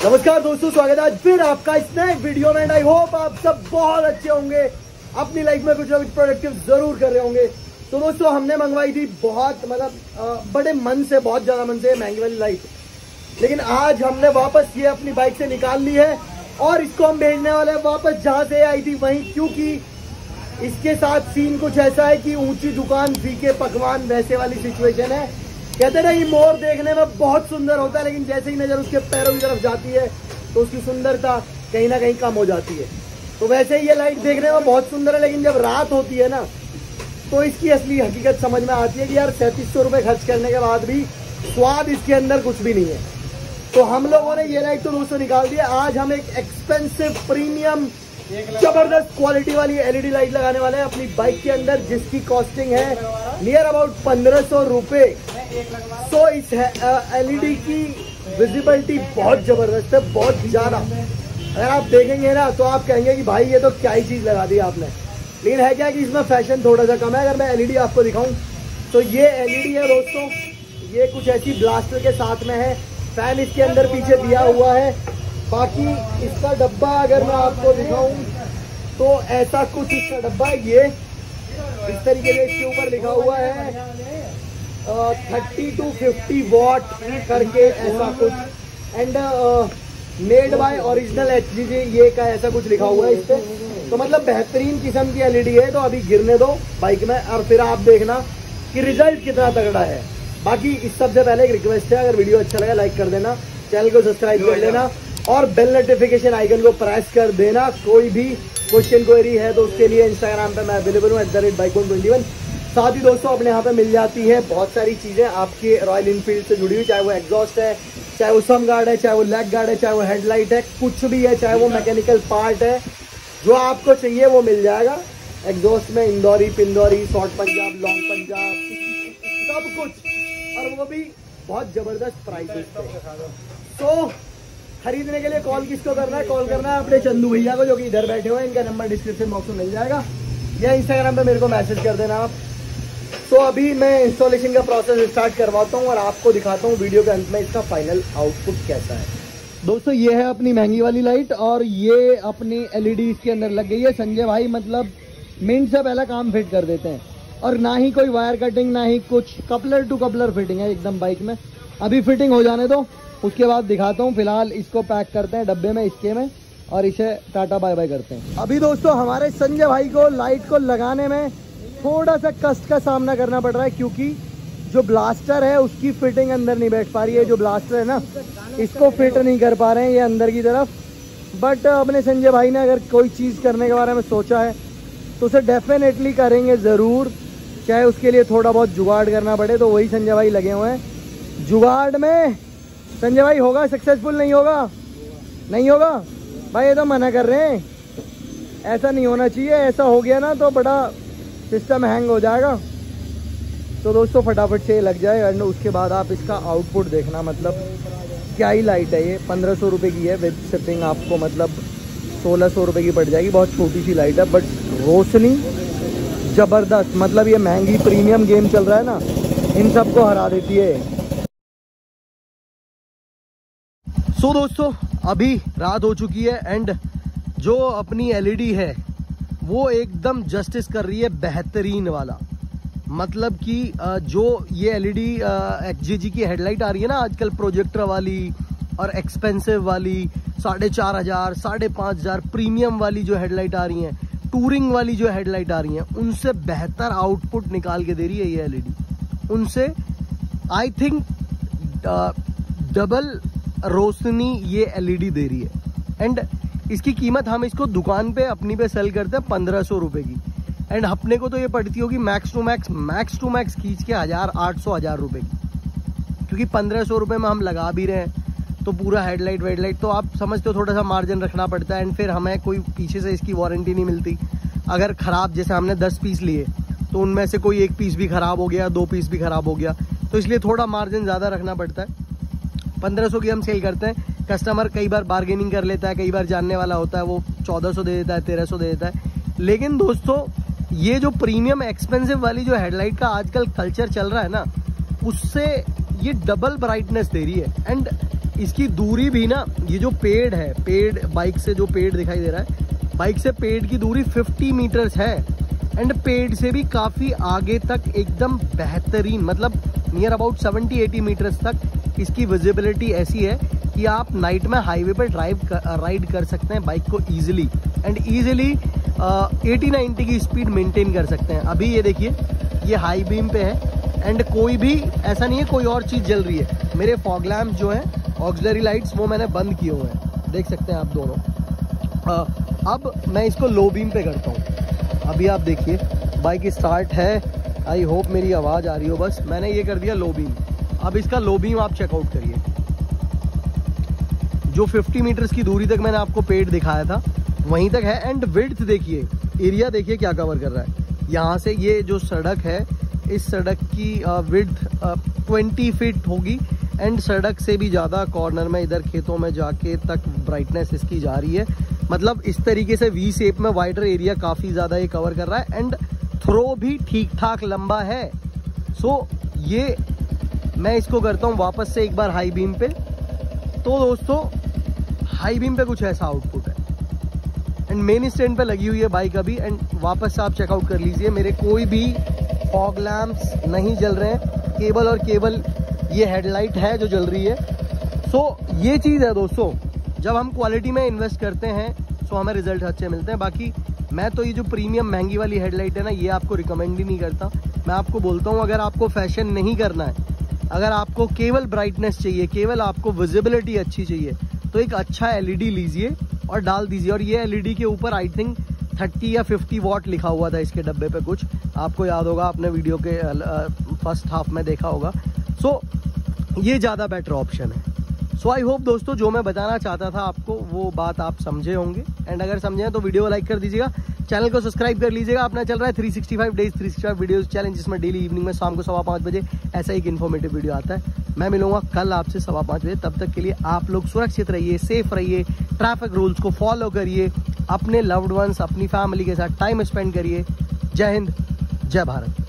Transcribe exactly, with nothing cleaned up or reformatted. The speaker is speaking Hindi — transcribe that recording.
नमस्कार दोस्तों, स्वागत है आज फिर आपका इस नए वीडियो में। आई होप आप सब बहुत अच्छे होंगे, अपनी लाइफ में कुछ ना कुछ प्रोडक्टिव जरूर कर रहे होंगे। तो दोस्तों हमने मंगवाई थी बहुत मतलब बड़े मन से, बहुत ज्यादा मन से महंगी वाली लाइट, लेकिन आज हमने वापस ये अपनी बाइक से निकाल ली है और इसको हम भेजने वाले हैं वापस जहां से आई थी वहीं, क्योंकि इसके साथ सीन कुछ ऐसा है कि ऊंची दुकान फीके पकवान वैसे वाली सिचुएशन है। कहते ना, ये मोर देखने में बहुत सुंदर होता है, लेकिन जैसे ही नजर उसके पैरों की तरफ जाती है तो उसकी सुंदरता कहीं ना कहीं कम हो जाती है। तो वैसे ही ये लाइट देखने में बहुत सुंदर है, लेकिन जब रात होती है ना तो इसकी असली हकीकत समझ में आती है कि यार सैंतीस सौ रुपये खर्च करने के बाद भी स्वाद इसके अंदर कुछ भी नहीं है। तो हम लोगों ने ये लाइट तो दोस्तों निकाल दी है। आज हम एक एक्सपेंसिव प्रीमियम जबरदस्त क्वालिटी वाली एलईडी लाइट लगाने वाले हैं अपनी बाइक के अंदर, जिसकी कॉस्टिंग है नियर अबाउट पंद्रह सौ रुपये। तो इस एलईडी की विजिबिलिटी बहुत जबरदस्त है, बहुत ज्यादा। अगर आप देखेंगे ना तो आप कहेंगे कि भाई ये तो क्या ही चीज लगा दी आपने, लेकिन है क्या कि इसमें फैशन थोड़ा सा कम है। अगर मैं एलईडी आपको दिखाऊं तो ये एलईडी है दोस्तों, ये कुछ ऐसी ब्लास्टर के साथ में है। फैन इसके अंदर पीछे दिया हुआ है। बाकी इसका डब्बा अगर मैं आपको दिखाऊं तो ऐसा कुछ इसका डब्बा है। ये इस तरीके से इसके ऊपर लिखा हुआ है थर्टी टू फिफ्टी वॉट करके ऐसा कुछ, and made by original H G G ये का ऐसा कुछ लिखा हुआ है इस पे। तो मतलब बेहतरीन किस्म की एलईडी है। तो अभी गिरने दो बाइक में और फिर आप देखना कि रिजल्ट कितना तगड़ा है। बाकी इस सबसे पहले एक रिक्वेस्ट है, अगर वीडियो अच्छा लगा लाइक कर देना, चैनल को सब्सक्राइब कर लेना और बेल नोटिफिकेशन आइकन को प्रेस कर देना। कोई भी क्वेश्चन क्वेरी है तो उसके लिए इंस्टाग्राम पे मैं अवेलेबल हूँ at the rate bike one twenty one. साथ ही दोस्तों अपने यहाँ पे मिल जाती है बहुत सारी चीजें आपके रॉयल इनफील्ड से जुड़ी हुई, चाहे वो एग्जॉस्ट है, चाहे वो सम गार्ड है, चाहे वो लेग गार्ड है, चाहे वो हेडलाइट है, कुछ भी है, चाहे वो मैकेनिकल पार्ट है, जो आपको चाहिए वो मिल जाएगा। एग्जॉस्ट में इंदौरी, पिंदौरी, शॉर्ट पंजाब, लॉन्ग पंजाब, सब कुछ, और वो भी बहुत जबरदस्त प्राइसेस पे। तो खरीदने के लिए कॉल किसको करना है? कॉल करना है अपने चंदू भैया को, जो कि इधर बैठे हुए हैं। इनका नंबर डिस्क्रिप्शन बॉक्स में मिल जाएगा, या इंस्टाग्राम पे मेरे को मैसेज कर देना आप। तो अभी मैं इंस्टॉलेशन का प्रोसेस स्टार्ट करवाता हूँ और आपको दिखाता हूँ वीडियो के अंत में इसका फाइनल आउटपुट कैसा है। दोस्तों ये है अपनी महंगी वाली लाइट और ये अपनी एलईडी इसके अंदर लग गई है। संजय भाई मतलब मिनट से पहले काम फिट कर देते हैं, और ना ही कोई वायर कटिंग, ना ही कुछ, कपलर टू कपलर फिटिंग है एकदम बाइक में। अभी फिटिंग हो जाने दो, उसके बाद दिखाता हूँ। फिलहाल इसको पैक करते हैं डब्बे में इसके में और इसे टाटा बाय बाय करते हैं। अभी दोस्तों हमारे संजय भाई को लाइट को लगाने में थोड़ा सा कष्ट का सामना करना पड़ रहा है, क्योंकि जो ब्लास्टर है उसकी फिटिंग अंदर नहीं बैठ पा रही है। जो ब्लास्टर है ना, इसको फिट नहीं कर पा रहे हैं ये अंदर की तरफ। बट अपने संजय भाई ने अगर कोई चीज़ करने के बारे में सोचा है तो उसे डेफिनेटली करेंगे ज़रूर, चाहे उसके लिए थोड़ा बहुत जुगाड़ करना पड़े। तो वही संजय भाई लगे हुए हैं जुगाड़ में। संजय भाई होगा सक्सेसफुल? नहीं होगा, नहीं होगा भाई, ये तो मना कर रहे हैं। ऐसा नहीं होना चाहिए, ऐसा हो गया ना तो बड़ा सिस्टम हैंग हो जाएगा। तो दोस्तों फटाफट से लग जाए और उसके बाद आप इसका आउटपुट देखना। मतलब क्या ही लाइट है ये, पंद्रह सौ रुपये की है विद शिपिंग, आपको मतलब सोलह सौ रुपये की पड़ जाएगी। बहुत छोटी सी लाइट है बट रोशनी ज़बरदस्त। मतलब ये महंगी प्रीमियम गेम चल रहा है ना, इन सबको हरा देती है। सो so, दोस्तों अभी रात हो चुकी है एंड जो अपनी एलईडी है वो एकदम जस्टिस कर रही है, बेहतरीन वाला। मतलब कि जो ये एलईडी एक्सजीजी की हेडलाइट आ रही है ना आजकल, प्रोजेक्टर वाली और एक्सपेंसिव वाली, साढ़े चार हजार साढ़े पाँच हजार प्रीमियम वाली जो हेडलाइट आ रही हैं, टूरिंग वाली जो हेडलाइट आ रही हैं, उनसे बेहतर आउटपुट निकाल के दे रही है ये एलईडी। उनसे आई थिंक डबल रोशनी ये एलईडी दे रही है। एंड इसकी कीमत हम इसको दुकान पे अपनी पे सेल करते हैं पंद्रह सौ रुपये की, एंड अपने को तो ये पड़ती होगी max to max max to max खींच के हज़ार आठ सौ हज़ार रुपये की, क्योंकि पंद्रह सौ रुपये में हम लगा भी रहे हैं तो पूरा हेडलाइट वेडलाइट तो आप समझते हो थोड़ा सा मार्जिन रखना पड़ता है। एंड फिर हमें कोई पीछे से इसकी वारंटी नहीं मिलती। अगर ख़राब, जैसे हमने दस पीस लिए तो उनमें से कोई एक पीस भी ख़राब हो गया, दो पीस भी ख़राब हो गया, तो इसलिए थोड़ा मार्जिन ज़्यादा रखना पड़ता है। पंद्रह सौ की हम सेल करते हैं। कस्टमर कई बार बार्गेनिंग कर लेता है, कई बार जानने वाला होता है, वो चौदह सौ दे देता है, तेरह सौ दे देता है। लेकिन दोस्तों ये जो प्रीमियम एक्सपेंसिव वाली जो हेडलाइट का आजकल कल्चर चल रहा है ना, उससे ये डबल ब्राइटनेस दे रही है। एंड इसकी दूरी भी ना, ये जो पेड़ है, पेड़ बाइक से जो पेड़ दिखाई दे रहा है, बाइक से पेड़ की दूरी फिफ्टी मीटर्स है एंड पेड़ से भी काफ़ी आगे तक एकदम बेहतरीन, मतलब near about seventy eighty metres तक इसकी विजिबिलिटी ऐसी है कि आप नाइट में हाईवे पर ड्राइव कर, राइड कर सकते हैं बाइक को easily and easily eighty ninety की स्पीड मेंटेन कर सकते हैं। अभी ये देखिए, ये हाई बीम पे है एंड कोई भी ऐसा नहीं है कोई और चीज़ जल रही है। मेरे फॉग लैम्प जो हैं ऑक्सिलरी लाइट्स वो मैंने बंद किए हुए हैं, देख सकते हैं आप दोनों। आ, अब मैं इसको लो बीम पे करता हूँ। अभी आप देखिए बाइक स्टार्ट है, आई होप मेरी आवाज़ आ रही हो। बस मैंने ये कर दिया लो बीम। अब इसका लो बीम आप चेकआउट करिए। जो फिफ्टी मीटर्स की दूरी तक मैंने आपको पेड़ दिखाया था वहीं तक है एंड विड्थ देखिए, एरिया देखिए क्या कवर कर रहा है। यहाँ से ये जो सड़क है, इस सड़क की विड्थ ट्वेंटी फीट होगी एंड सड़क से भी ज़्यादा कॉर्नर में इधर खेतों में जाके तक ब्राइटनेस इसकी जा रही है। मतलब इस तरीके से वी शेप में वाइडर एरिया काफ़ी ज़्यादा ये कवर कर रहा है एंड थ्रो भी ठीक ठाक लंबा है। सो ये मैं इसको करता हूँ वापस से एक बार हाई बीम पे। तो दोस्तों हाई बीम पे कुछ ऐसा आउटपुट है एंड मेन स्टैंड पे लगी हुई है बाइक अभी एंड वापस से आप चेकआउट कर लीजिए, मेरे कोई भी फॉग लैम्प्स नहीं जल रहे हैं, केवल और केवल ये हेडलाइट है जो जल रही है। सो ये चीज़ है दोस्तों, जब हम क्वालिटी में इन्वेस्ट करते हैं सो हमें रिजल्ट अच्छे मिलते हैं। बाकी मैं तो ये जो प्रीमियम महंगी वाली हेडलाइट है ना, ये आपको रिकमेंड ही नहीं करता। मैं आपको बोलता हूँ अगर आपको फैशन नहीं करना है, अगर आपको केवल ब्राइटनेस चाहिए, केवल आपको विजिबिलिटी अच्छी चाहिए, तो एक अच्छा एलईडी लीजिए और डाल दीजिए। और ये एलईडी के ऊपर आई थिंक थर्टी या फिफ्टी वॉट लिखा हुआ था इसके डब्बे पे, कुछ आपको याद होगा, आपने वीडियो के फर्स्ट हाफ में देखा होगा। सो ये ज़्यादा बेटर ऑप्शन है। सो आई होप दोस्तों जो मैं बताना चाहता था आपको वो बात आप समझे होंगे एंड अगर समझे हैं तो वीडियो को लाइक कर दीजिएगा, चैनल को सब्सक्राइब कर लीजिएगा। अपना चल रहा है three sixty five days three sixty five videos challenge, जिसमें डेली इवनिंग में शाम को सवा पाँच बजे ऐसा एक इन्फॉर्मेटिव वीडियो आता है। मैं मिलूंगा कल आपसे सवा पाँच बजे। तब तक के लिए आप लोग सुरक्षित रहिए, सेफ रहिए, ट्रैफिक रूल्स को फॉलो करिए, अपने लव्ड वंस, अपनी फैमिली के साथ टाइम स्पेंड करिए। जय हिंद, जय भारत।